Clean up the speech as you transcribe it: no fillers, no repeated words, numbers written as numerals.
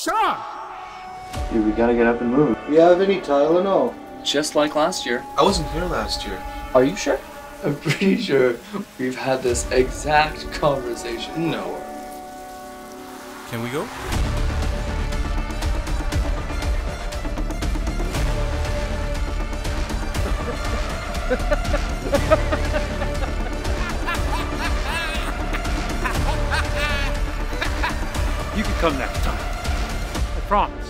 wrong? Dude, we gotta get up and move. You have any Tylenol? Just like last year. I wasn't here last year. Are you sure? I'm pretty sure we've had this exact conversation. No. Can we go? You can come next time. I promise.